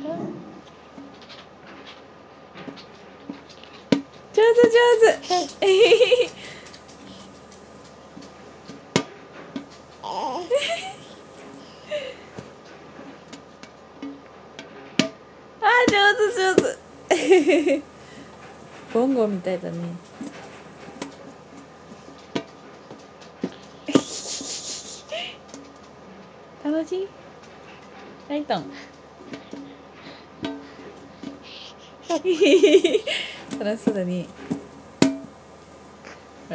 上手上手あ、上手上手ボンゴみたいだね楽しいライトン楽しそうだねほ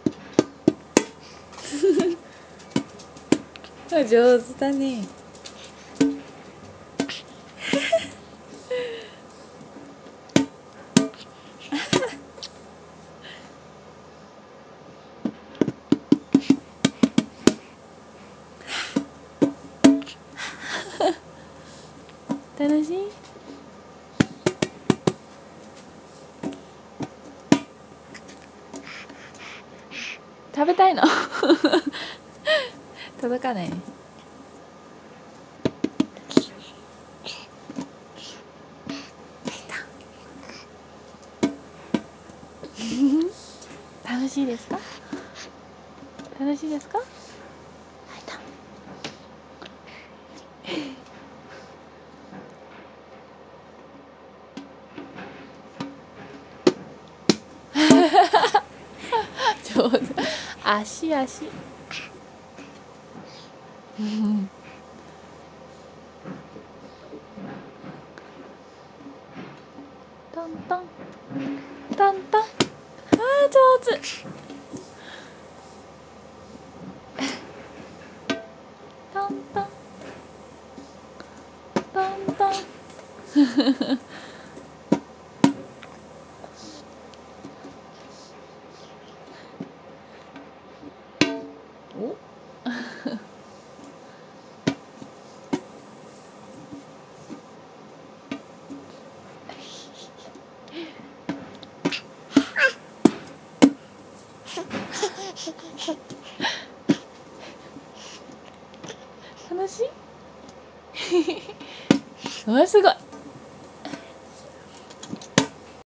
ら上手だね楽しい食べたいの届かないね楽しいですか楽しいですか上手足足トントントントンあー上手トントントントンお楽しいわすごい